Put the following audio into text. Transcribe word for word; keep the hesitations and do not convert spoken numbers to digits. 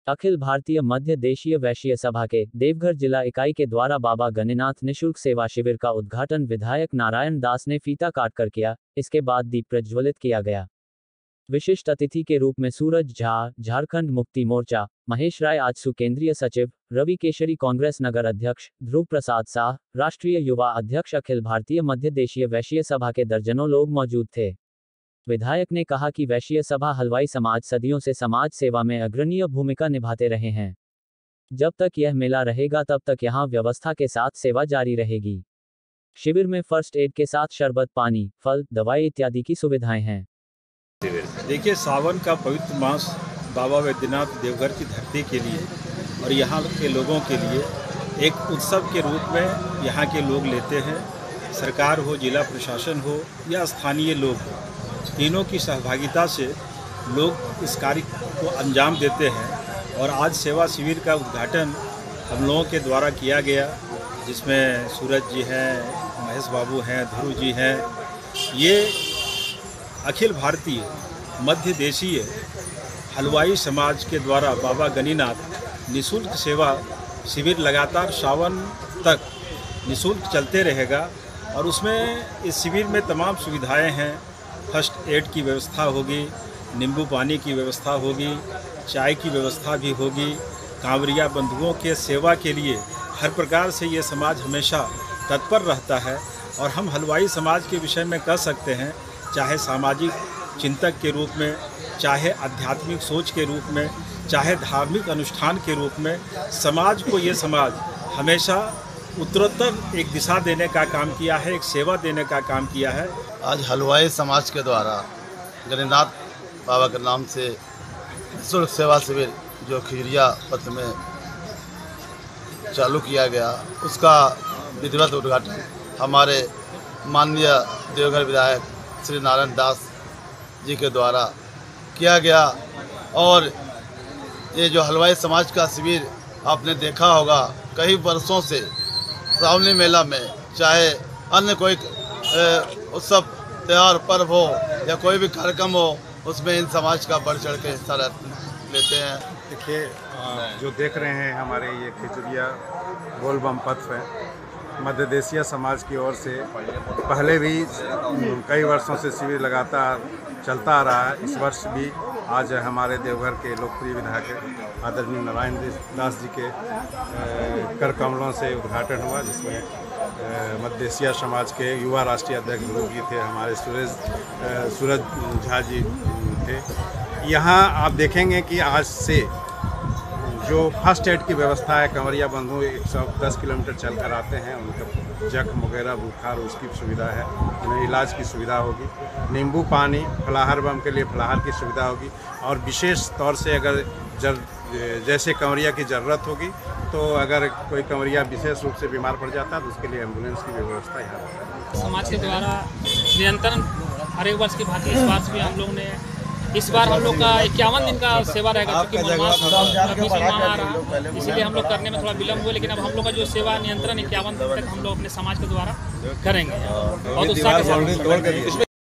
अखिल भारतीय मध्य देशीय वैश्य सभा के देवघर जिला इकाई के द्वारा बाबा गणिनाथ निःशुल्क सेवा शिविर का उद्घाटन विधायक नारायण दास ने फीता काटकर किया। इसके बाद दीप प्रज्वलित किया गया। विशिष्ट अतिथि के रूप में सूरज झा, झारखंड मुक्ति मोर्चा, महेश राय आजसू केंद्रीय सचिव, रवि केशरी कांग्रेस नगर अध्यक्ष, ध्रुव प्रसाद शाह राष्ट्रीय युवा अध्यक्ष, अखिल भारतीय मध्य देशीय वैश्य सभा के दर्जनों लोग मौजूद थे। विधायक ने कहा कि वैश्य सभा हलवाई समाज सदियों से समाज सेवा में अग्रणीय भूमिका निभाते रहे हैं। जब तक यह मेला रहेगा तब तक यहां व्यवस्था के साथ सेवा जारी रहेगी। शिविर में फर्स्ट एड के साथ शरबत, पानी, फल, दवाई इत्यादि की सुविधाएं हैं। देखिए, सावन का पवित्र मास बाबा वैद्यनाथ देवघर की धरती के लिए और यहाँ के लोगों के लिए एक उत्सव के रूप में यहाँ के लोग लेते हैं। सरकार हो, जिला प्रशासन हो या स्थानीय लोग हो, तीनों की सहभागिता से लोग इस कार्य को अंजाम देते हैं। और आज सेवा शिविर का उद्घाटन हम लोगों के द्वारा किया गया, जिसमें सूरज जी हैं, महेश बाबू हैं, ध्रुव जी हैं। ये अखिल भारतीय मध्य देशीय हलवाई समाज के द्वारा बाबा गणिनाथ निःशुल्क सेवा शिविर लगातार सावन तक निःशुल्क चलते रहेगा। और उसमें इस शिविर में तमाम सुविधाएं हैं। फर्स्ट एड की व्यवस्था होगी, नींबू पानी की व्यवस्था होगी, चाय की व्यवस्था भी होगी। कांवरिया बंधुओं के सेवा के लिए हर प्रकार से ये समाज हमेशा तत्पर रहता है। और हम हलवाई समाज के विषय में कह सकते हैं, चाहे सामाजिक चिंतक के रूप में, चाहे आध्यात्मिक सोच के रूप में, चाहे धार्मिक अनुष्ठान के रूप में, समाज को ये समाज हमेशा उत्तरोत्तर एक दिशा देने का काम किया है, एक सेवा देने का काम किया है। आज हलवाई समाज के द्वारा गणिनाथ बाबा के नाम से निःशुल्क सेवा शिविर जो खिजरिया पथ में चालू किया गया, उसका विधिवत उद्घाटन हमारे माननीय देवघर विधायक श्री नारायण दास जी के द्वारा किया गया। और ये जो हलवाई समाज का शिविर आपने देखा होगा, कई वर्षों से श्रावणी मेला में चाहे अन्य कोई उत्सव, त्यौहार, पर्व हो या कोई भी कार्यक्रम हो, उसमें इन समाज का बढ़ चढ़ के हिस्सा लेते हैं। देखिए, जो देख रहे हैं हमारे ये खिचड़िया बोलबम पथ है, मध्य देशीय समाज की ओर से पहले भी कई वर्षों से शिविर लगातार चलता आ रहा है। इस वर्ष भी आज हमारे देवघर के लोकप्रिय विधायक आदरणीय नारायण दास जी के कर कमलों से उद्घाटन हुआ, जिसमें मध्य देशीय समाज के युवा राष्ट्रीय अध्यक्ष ध्रुव जी थे, हमारे सूरज सूरज झा जी थे। यहाँ आप देखेंगे कि आज से जो फर्स्ट एड की व्यवस्था है, कंवरिया बंधु एक सौ दस किलोमीटर चल कर आते हैं, उनका जख्म वगैरह, बुखार, उसकी सुविधा है, उन्हें इलाज की सुविधा होगी। नींबू पानी, फलाहार बम के लिए फलाहार की सुविधा होगी। और विशेष तौर से अगर जर जैसे कंवरिया की ज़रूरत होगी, तो अगर कोई कंवरिया विशेष रूप से बीमार पड़ जाता है तो उसके लिए एम्बुलेंस की व्यवस्था यहाँ समाज के द्वारा निरंतर हर एक वर्ष की भांति इस वर्ष भी हम लोग ने इस बार हम लोग का इक्यावन दिन का सेवा रहेगा, क्योंकि आ रहा, इसीलिए हम लोग करने में थोड़ा विलम्ब हुआ। लेकिन अब हम लोग का जो सेवा नियंत्रण इक्यावन दिन तक हम लोग अपने समाज के द्वारा करेंगे बहुत उत्साह के साथ।